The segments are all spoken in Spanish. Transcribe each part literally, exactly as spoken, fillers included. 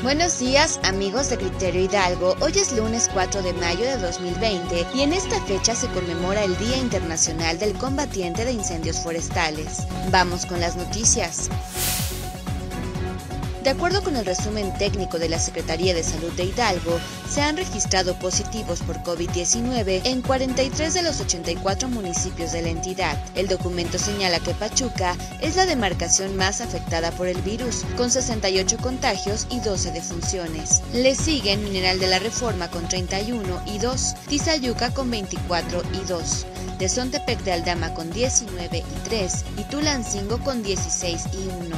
Buenos días, amigos de Criterio Hidalgo. Hoy es lunes cuatro de mayo de dos mil veinte y en esta fecha se conmemora el Día Internacional del Combatiente de Incendios Forestales. Vamos con las noticias. De acuerdo con el resumen técnico de la Secretaría de Salud de Hidalgo, se han registrado positivos por COVID diecinueve en cuarenta y tres de los ochenta y cuatro municipios de la entidad. El documento señala que Pachuca es la demarcación más afectada por el virus, con sesenta y ocho contagios y doce defunciones. Le siguen Mineral de la Reforma con treinta y uno y dos, Tizayuca con veinticuatro y dos, Tezontepec de Aldama con diecinueve y tres y Tulancingo con dieciséis y uno.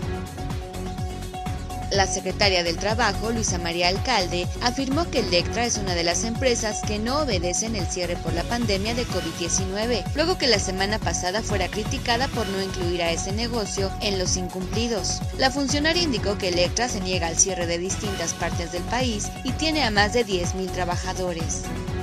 La secretaria del Trabajo, Luisa María Alcalde, afirmó que Electra es una de las empresas que no obedecen el cierre por la pandemia de COVID diecinueve, luego que la semana pasada fuera criticada por no incluir a ese negocio en los incumplidos. La funcionaria indicó que Electra se niega al cierre de distintas partes del país y tiene a más de diez mil trabajadores.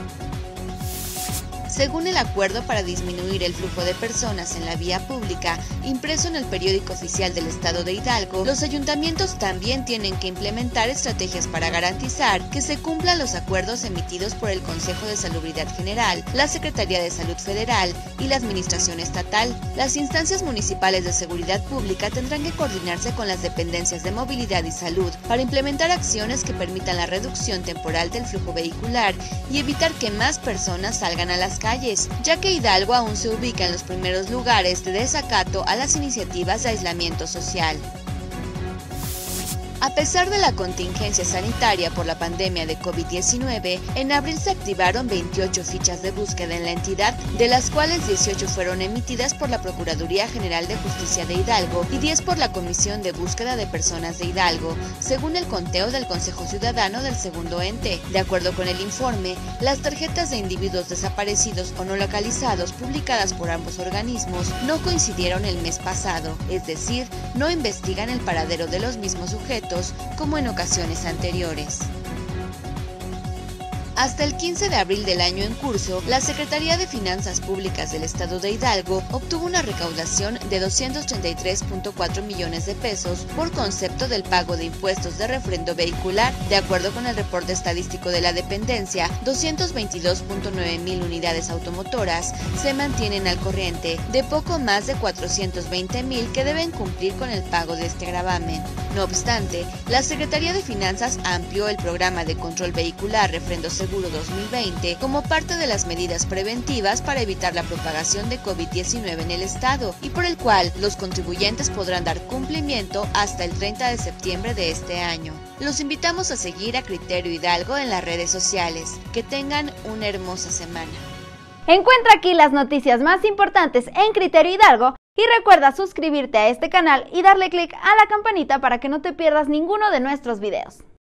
Según el acuerdo para disminuir el flujo de personas en la vía pública, impreso en el periódico oficial del Estado de Hidalgo, los ayuntamientos también tienen que implementar estrategias para garantizar que se cumplan los acuerdos emitidos por el Consejo de Salubridad General, la Secretaría de Salud Federal y la Administración Estatal. Las instancias municipales de seguridad pública tendrán que coordinarse con las dependencias de movilidad y salud para implementar acciones que permitan la reducción temporal del flujo vehicular y evitar que más personas salgan a las calles. Calles, ya que Hidalgo aún se ubica en los primeros lugares de desacato a las iniciativas de aislamiento social. A pesar de la contingencia sanitaria por la pandemia de COVID diecinueve, en abril se activaron veintiocho fichas de búsqueda en la entidad, de las cuales dieciocho fueron emitidas por la Procuraduría General de Justicia de Hidalgo y diez por la Comisión de Búsqueda de Personas de Hidalgo, según el conteo del Consejo Ciudadano del segundo ente. De acuerdo con el informe, las tarjetas de individuos desaparecidos o no localizados publicadas por ambos organismos no coincidieron el mes pasado, es decir, no investigan el paradero de los mismos sujetos como en ocasiones anteriores. Hasta el quince de abril del año en curso, la Secretaría de Finanzas Públicas del Estado de Hidalgo obtuvo una recaudación de doscientos treinta y tres punto cuatro millones de pesos por concepto del pago de impuestos de refrendo vehicular. De acuerdo con el reporte estadístico de la dependencia, doscientos veintidós punto nueve mil unidades automotoras se mantienen al corriente, de poco más de cuatrocientos veinte mil que deben cumplir con el pago de este gravamen. No obstante, la Secretaría de Finanzas amplió el programa de control vehicular Refrendo Seguro dos mil veinte como parte de las medidas preventivas para evitar la propagación de COVID diecinueve en el estado y por el cual los contribuyentes podrán dar cumplimiento hasta el treinta de septiembre de este año. Los invitamos a seguir a Criterio Hidalgo en las redes sociales. Que tengan una hermosa semana. Encuentra aquí las noticias más importantes en Criterio Hidalgo y recuerda suscribirte a este canal y darle clic a la campanita para que no te pierdas ninguno de nuestros videos.